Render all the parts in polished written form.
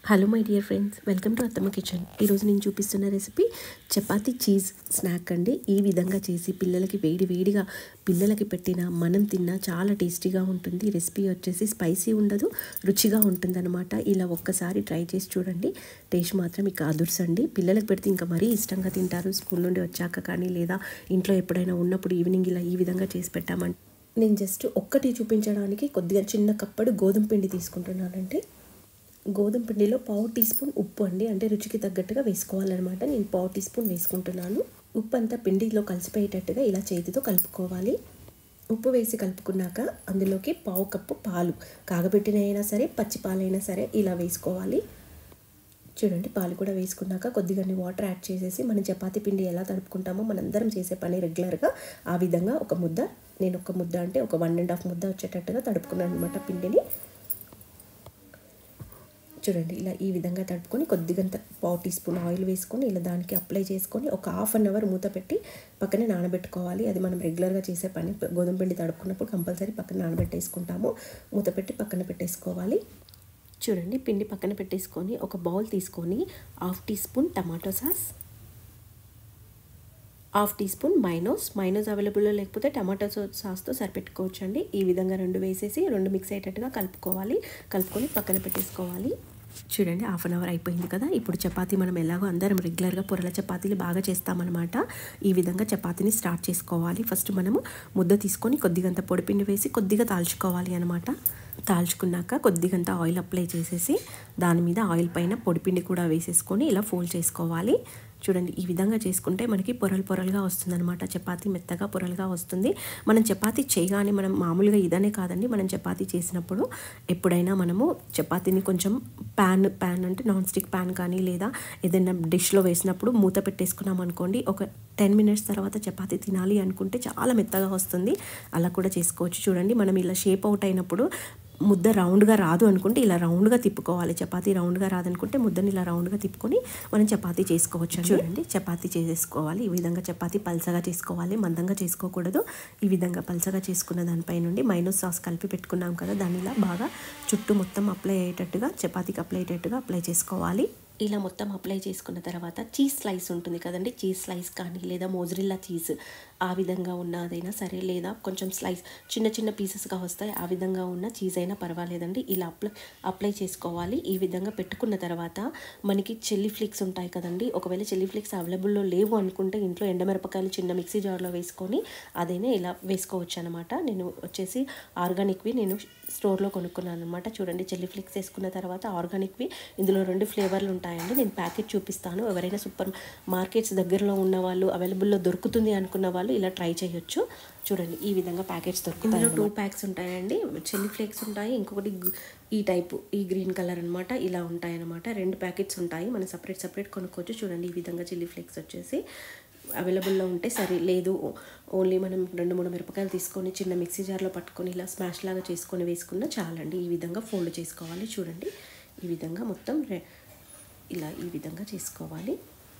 Hello my dear friends, welcome to Attamma kitchen. ఈరోజు నేను చూపిస్తున్న రెసిపీ చపాతీ చీజ్ స్నాక్ అండి. ఈ విధంగా చేసి పిల్లలకి వేడిగా పిల్లలకి పెట్టినా మనం తిన్నా చాలా టేస్టీగా ఉంటుంది. రెసిపీ వచ్చేసి స్పైసీ ఉండదు, రుచిగా ఉంటుందన్నమాట. ఇలా ఒక్కసారి ట్రై చేసి చూడండి. టేస్ట్ మాత్రం ఇక అదుర్సండి. పిల్లలకు పెడితే ఇంకా మరీ ఇష్టంగా తింటారు. స్కూల్ నుండి వచ్చాక కానీ లేదా ఇంట్లో ఎప్పుడైనా ఉన్నప్పుడు ఈవినింగ్ ఇలా ఈ విధంగా చేసి పెట్టామంటే. నేను జస్ట్ ఒక్కటి చూపించడానికి కొద్దిగా చిన్న కప్పడు గోధుమ పిండి తీసుకుంటున్నానంటే గోధుమ పిండిలో పావు టీ స్పూన్ ఉప్పు అండి, అంటే రుచికి తగ్గట్టుగా వేసుకోవాలన్నమాట. నేను పావు టీ స్పూన్ వేసుకుంటున్నాను. ఉప్పు అంతా పిండిలో కలిసిపోయేటట్టుగా ఇలా చేతితో కలుపుకోవాలి. ఉప్పు వేసి కలుపుకున్నాక అందులోకి పావు కప్పు పాలు, కాగబెట్టిన అయినా సరే పచ్చి పాలైనా సరే ఇలా వేసుకోవాలి. చూడండి, పాలు కూడా వేసుకున్నాక కొద్దిగా వాటర్ యాడ్ చేసేసి మనం చపాతీ పిండి ఎలా తడుపుకుంటామో మనందరం చేసే పని రెగ్యులర్గా ఆ విధంగా ఒక ముద్ద, నేను ఒక ముద్ద అంటే ఒక 1.5 ముద్ద వచ్చేటట్టుగా తడుపుకున్నాను అనమాట పిండిని. చూడండి, ఇలా ఈ విధంగా తడుపుకొని కొద్దిగంత పావు టీ స్పూన్ ఆయిల్ వేసుకొని ఇలా దానికి అప్లై చేసుకొని ఒక ½ అవర్ మూత పెట్టి పక్కనే నానబెట్టుకోవాలి. అది మనం రెగ్యులర్గా చేసే పని. గోధుమ పిండి తడుపుకున్నప్పుడు కంపల్సరీ పక్కన నానబెట్టేసుకుంటాము. మూత పెట్టి పక్కన పెట్టేసుకోవాలి. చూడండి, పిండి పక్కన పెట్టేసుకొని ఒక బౌల్ తీసుకొని ½ tea spoon tomato sauce, ½ tea spoon mayonnaise అవైలబుల్లో లేకపోతే టమాటో సాస్తో సరిపెట్టుకోవచ్చు అండి. ఈ విధంగా 2 వేసేసి 2 మిక్స్ అయ్యేటట్టుగా కలుపుకొని పక్కన పెట్టేసుకోవాలి. చూడండి, ½ అవర్ అయిపోయింది కదా. ఇప్పుడు చపాతీ మనం ఎలాగో అందరం రెగ్యులర్గా పొరల చపాతీలు బాగా చేస్తామన్నమాట. ఈ విధంగా చపాతీని స్టార్ట్ చేసుకోవాలి. ఫస్ట్ మనము ముద్ద తీసుకొని కొద్దిగంత పొడిపిండి వేసి కొద్దిగా తాల్చుకోవాలి అనమాట. తాల్చుకున్నాక కొద్దిగంత ఆయిల్ అప్లై చేసేసి దాని మీద ఆయిల్ పైన పొడిపిండి కూడా వేసేసుకొని ఇలా ఫోల్డ్ చేసుకోవాలి. చూడండి, ఈ విధంగా చేసుకుంటే మనకి పొరలుగా వస్తుందన్నమాట. చపాతీ మెత్తగా పొరలుగా వస్తుంది. మనం చపాతీ చేయగానే మనం మామూలుగా ఇదనే కాదండి, మనం చపాతీ చేసినప్పుడు ఎప్పుడైనా మనము చపాతీని కొంచెం ప్యాన్ అంటే నాన్ స్టిక్ ప్యాన్ కానీ లేదా ఏదైనా డిష్లో వేసినప్పుడు మూత పెట్టేసుకున్నాం అనుకోండి, ఒక 10 మినిట్స్ తర్వాత చపాతీ తినాలి అనుకుంటే చాలా మెత్తగా వస్తుంది. అలా కూడా చేసుకోవచ్చు. చూడండి, మనం ఇలా షేప్ అవుట్ అయినప్పుడు ముద్ద రౌండ్గా రాదు అనుకుంటే ఇలా రౌండ్గా తిప్పుకోవాలి. చపాతీ రౌండ్గా రాదనుకుంటే ముద్దని ఇలా రౌండ్గా తిప్పుకొని మనం చపాతీ చేసుకోవచ్చు. చూడండి, చపాతీ చేసేసుకోవాలి. ఈ విధంగా చపాతీ పల్చగా చేసుకోవాలి, మందంగా చేసుకోకూడదు. ఈ విధంగా పల్చగా చేసుకున్న దానిపై నుండి మైనోస్ సాస్ కలిపి పెట్టుకున్నాం కదా, దాన్ని ఇలా బాగా చుట్టూ మొత్తం అప్లై అయ్యేటట్టుగా చపాతీకి అప్లై చేసుకోవాలి. ఇలా మొత్తం అప్లై చేసుకున్న తర్వాత చీజ్ స్లైస్ ఉంటుంది కదండి, చీజ్ స్లైస్ కానీ లేదా మోజరెల్లా చీజ్ ఆ విధంగా ఉన్నదైనా సరే, లేదా కొంచెం స్లైస్ చిన్న పీసెస్గా వస్తాయి, ఆ విధంగా ఉన్న చీజ్ అయినా పర్వాలేదండి. ఇలా అప్లై చేసుకోవాలి. ఈ విధంగా పెట్టుకున్న తర్వాత మనకి చిల్లీ ఫ్లేక్స్ ఉంటాయి కదండి, ఒకవేళ చిల్లీ ఫ్లేక్స్ అవైలబుల్లో లేవు అనుకుంటే ఇంట్లో ఎండమిరపకాయలు చిన్న మిక్సీ జార్లో వేసుకొని అదైనా ఇలా వేసుకోవచ్చు అనమాట. నేను వచ్చేసి ఆర్గానిక్వి నేను స్టోర్లో కొనుక్కున్నాను అనమాట. చూడండి, చిల్లీ ఫ్లేక్స్ వేసుకున్న తర్వాత ఆర్గానిక్వి ఇందులో 2 ఫ్లేవర్లు ఉంటాయండి. నేను ప్యాకెట్ చూపిస్తాను. ఎవరైనా సూపర్ మార్కెట్స్ దగ్గరలో ఉన్న వాళ్ళు, అవైలబుల్లో దొరుకుతుంది అనుకున్న వాళ్ళు ఇలా ట్రై చేయొచ్చు. చూడండి, ఈ విధంగా ప్యాకెట్స్ దొరుకుతాయి. ఇందులో 2 ప్యాక్స్ ఉంటాయండి. చిల్లీ ఫ్లేక్స్ ఉంటాయి, ఇంకొకటి ఈ టైపు ఈ గ్రీన్ కలర్ అనమాట. ఇలా ఉంటాయన్నమాట. 2 ప్యాకెట్స్ ఉంటాయి. మనం సపరేట్ కొనుక్కోవచ్చు. చూడండి, ఈ విధంగా చిల్లీ ఫ్లేక్స్ వచ్చేసి అవైలబుల్లో ఉంటే సరే, లేదు ఓన్లీ మనం 2-3 మిరపకాయలు తీసుకొని చిన్న మిక్సీ జార్లో పట్టుకొని ఇలా స్మాష్ లాగా చేసుకొని వేసుకున్న చాలండి. ఈ విధంగా ఫోల్డ్ చేసుకోవాలి. చూడండి, ఈ విధంగా మొత్తం ఇలా ఈ విధంగా చేసుకోవాలి.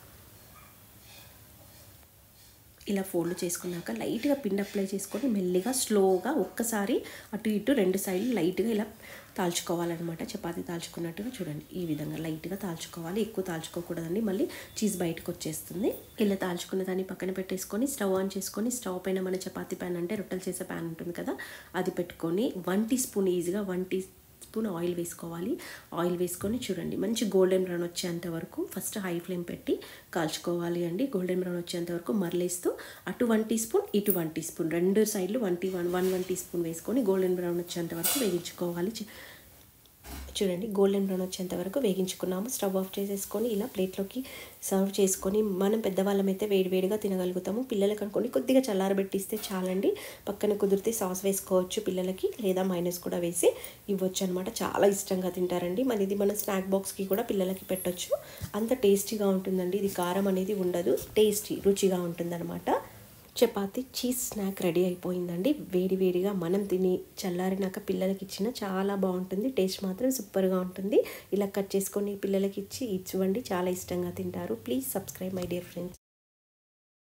ఇలా ఫోల్డ్ చేసుకున్నాక లైట్గా పిండి అప్లై చేసుకొని మెల్లిగా స్లోగా ఒక్కసారి అటు ఇటు 2 సైడ్లు లైట్గా ఇలా తాల్చుకోవాలన్నమాట. చపాతీ తాల్చుకున్నట్టుగా చూడండి, ఈ విధంగా లైట్గా తాల్చుకోవాలి. ఎక్కువ తాల్చుకోకూడదండి, మళ్ళీ చీజ్ బయటకు వచ్చేస్తుంది. ఇలా తాల్చుకున్న దాన్ని పక్కన పెట్టేసుకొని స్టవ్ ఆన్ చేసుకొని స్టవ్ పైన మన చపాతీ ప్యాన్ అంటే రొట్టెలు చేసే ప్యాన్ ఉంటుంది కదా, అది పెట్టుకొని 1 టీ స్పూన్ ఈజీగా 1 టీ స్పూన్ ఆయిల్ వేసుకోవాలి. ఆయిల్ వేసుకొని చూడండి, మంచి గోల్డెన్ బ్రౌన్ వచ్చేంత వరకు ఫస్ట్ హై ఫ్లేమ్ పెట్టి కాల్చుకోవాలి అండి. గోల్డెన్ బ్రౌన్ వచ్చేంత వరకు మరలేస్తూ అటు 1 టీ స్పూన్ ఇటు 1 టీ స్పూన్ 2 సైడ్లు 1 టీ స్పూన్ వేసుకొని గోల్డెన్ బ్రౌన్ వచ్చేంత వరకు వేగించుకోవాలి. చూడండి, గోల్డెన్ బ్రౌన్ వచ్చేంత వరకు వేగించుకున్నాము. స్టవ్ ఆఫ్ చేసేసుకొని ఇలా ప్లేట్లోకి సర్వ్ చేసుకొని మనం పెద్దవాళ్ళమైతే వేడివేడిగా తినగలుగుతాము. పిల్లలకి అనుకోండి కొద్దిగా చల్లారబెట్టిస్తే చాలండి. పక్కన కుదిరితే సాస్ వేసుకోవచ్చు పిల్లలకి, లేదా మైనస్ కూడా వేసి ఇవ్వచ్చు అనమాట. చాలా ఇష్టంగా తింటారండి. మరి ఇది మన స్నాక్ బాక్స్కి కూడా పిల్లలకి పెట్టొచ్చు. అంత టేస్టీగా ఉంటుందండి. ఇది కారం అనేది ఉండదు, రుచిగా ఉంటుందన్నమాట. చపాతీ చీజ్ స్నాక్ రెడీ అయిపోయిందండి. వేడిగా మనం తిని చల్లారినాక పిల్లలకి ఇచ్చిన చాలా బాగుంటుంది. టేస్ట్ మాత్రం సూపర్గా ఉంటుంది. ఇలా కట్ చేసుకొని పిల్లలకి ఇవ్వండి, చాలా ఇష్టంగా తింటారు. Please subscribe my dear friends.